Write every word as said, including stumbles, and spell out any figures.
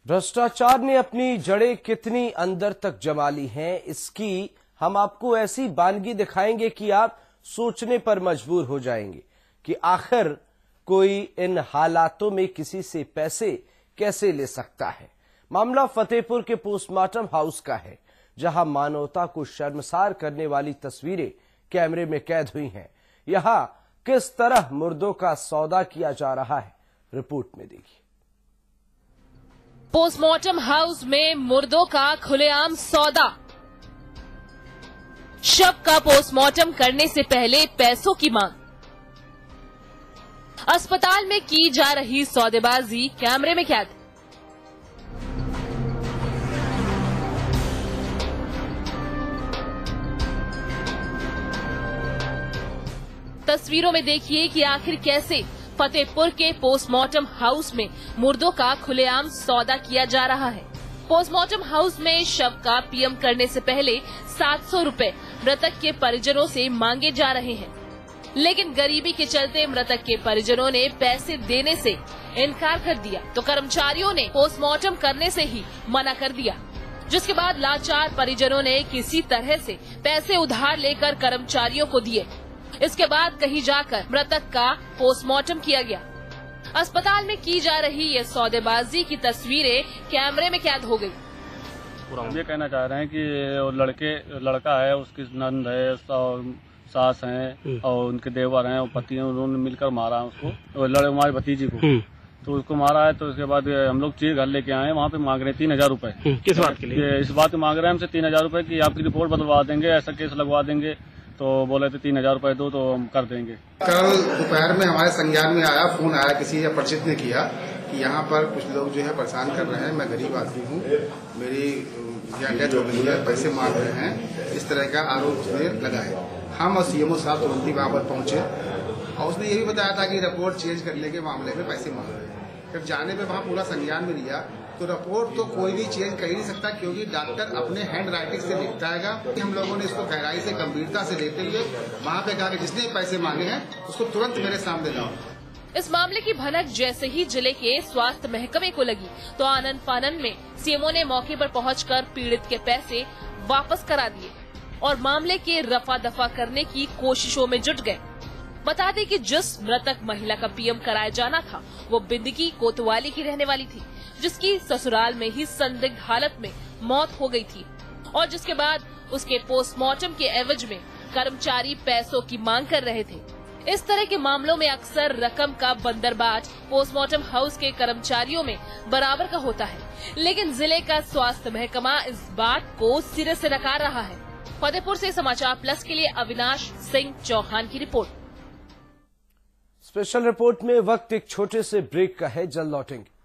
भ्रष्टाचार ने अपनी जड़ें कितनी अंदर तक जमा ली हैं, इसकी हम आपको ऐसी बानगी दिखाएंगे कि आप सोचने पर मजबूर हो जाएंगे कि आखिर कोई इन हालातों में किसी से पैसे कैसे ले सकता है। मामला फतेहपुर के पोस्टमार्टम हाउस का है, जहां मानवता को शर्मसार करने वाली तस्वीरें कैमरे में कैद हुई हैं। यहां किस तरह मुर्दों का सौदा किया जा रहा है, रिपोर्ट में देखिए। पोस्टमार्टम हाउस में मुर्दों का खुलेआम सौदा। शव का पोस्टमार्टम करने से पहले पैसों की मांग। अस्पताल में की जा रही सौदेबाजी कैमरे में कैद। तस्वीरों में देखिए कि आखिर कैसे फतेहपुर के पोस्टमार्टम हाउस में मुर्दों का खुलेआम सौदा किया जा रहा है। पोस्टमार्टम हाउस में शव का पीएम करने से पहले सात सौ रुपए मृतक के परिजनों से मांगे जा रहे हैं, लेकिन गरीबी के चलते मृतक के परिजनों ने पैसे देने से इनकार कर दिया, तो कर्मचारियों ने पोस्टमार्टम करने से ही मना कर दिया, जिसके बाद लाचार परिजनों ने किसी तरह से पैसे उधार लेकर कर्मचारियों को दिए। इसके बाद कहीं जाकर मृतक का पोस्टमार्टम किया गया। अस्पताल में की जा रही ये सौदेबाजी की तस्वीरें कैमरे में कैद हो गई। हम ये कहना चाह रहे हैं कि लड़के लड़का है, उसकी नंद है, सास हैं और उनके देवर हैं और पति हैं, उन्होंने मिलकर मारा उसको, लड़े हमारी भतीजी को, तो उसको मारा है। तो उसके बाद हम लोग चीर घर लेके आए, वहाँ पे मांग रहे हैं तीन हजार रूपए। किस बात के लिए? इस बात मांग रहे हैं हमसे तीन हजार रूपए की आपकी रिपोर्ट बदलवा देंगे, ऐसा केस लगवा देंगे। तो बोले थे तीन हजार रूपए दो तो हम कर देंगे। कल दोपहर में हमारे संज्ञान में आया, फोन आया, किसी परिचित ने किया कि यहाँ पर कुछ लोग जो है परेशान कर रहे हैं, मैं गरीब आदमी हूँ, मेरी डेथ हो गई है, पैसे मांग रहे हैं, इस तरह का आरोप उसने लगाए। हम और सीएमओ साहब तुरंत वहाँ पर पहुंचे और उसने ये भी बताया था कि रिपोर्ट चेंज करने के मामले में पैसे मांग रहे हैं। फिर जाने पे वहाँ पूरा संज्ञान में लिया तो रिपोर्ट तो कोई भी चेंज कर ही नहीं सकता, क्योंकि डॉक्टर अपने हैंड राइटिंग से लिखता है। हम लोगों ने इसको गहराई से गंभीरता से लेते हुए वहाँ पे कहा कि जिसने पैसे मांगे हैं उसको तुरंत मेरे सामने लाओ। इस मामले की भनक जैसे ही जिले के स्वास्थ्य महकमे को लगी तो आनन फानन में सीएमओ ने मौके पर पहुंचकर पीड़ित के पैसे वापस करा दिए और मामले के रफा दफा करने की कोशिशों में जुट गए। बता दें कि जिस मृतक महिला का पीएम कराया जाना था वो बिंदगी कोतवाली की रहने वाली थी, जिसकी ससुराल में ही संदिग्ध हालत में मौत हो गई थी और जिसके बाद उसके पोस्टमार्टम के एवज में कर्मचारी पैसों की मांग कर रहे थे। इस तरह के मामलों में अक्सर रकम का बंदरबाज पोस्टमार्टम हाउस के कर्मचारियों में बराबर का होता है, लेकिन जिले का स्वास्थ्य महकमा इस बात को सिरे से नकार रहा है। फतेहपुर से समाचार प्लस के लिए अविनाश सिंह चौहान की रिपोर्ट। स्पेशल रिपोर्ट में वक्त एक छोटे से ब्रेक का है, जल्द लौटेंगे।